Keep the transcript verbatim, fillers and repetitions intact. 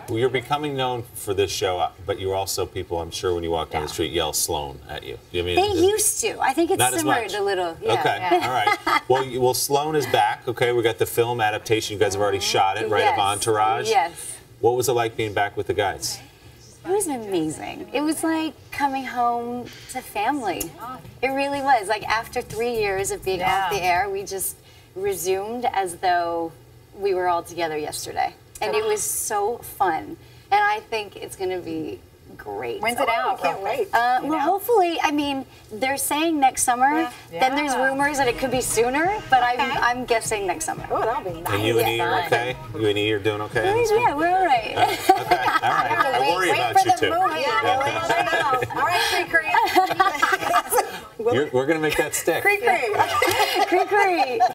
Well, you're becoming known for this show, but you're also people, I'm sure, when you walk down yeah. the street, yell Sloan at you. you mean, they used to. I think it's simmered a little. Yeah. Okay, yeah. all right. Well, you, well, Sloan is back. Okay, we got the film adaptation. You guys have already shot it, right? Yes. Of Entourage. Yes. What was it like being back with the guys? It was amazing. It was like coming home to family. It really was. Like after three years of being yeah. off the air, we just resumed as though we were all together yesterday. And it was so fun. And I think it's going to be great. When's it out? I can't wait. Uh, well, hopefully, I mean, they're saying next summer. Yeah. Then there's rumors that it could be sooner, but okay. I'm, I'm guessing next summer. Oh, that'll be nice. And you and E are okay? You and E are doing okay? Yeah, we're all right. Uh, okay, all right. I wait, worry wait about you, too. Yeah. Yeah. All right, Chriqui. We're going to make that stick. Chriqui. Chriqui.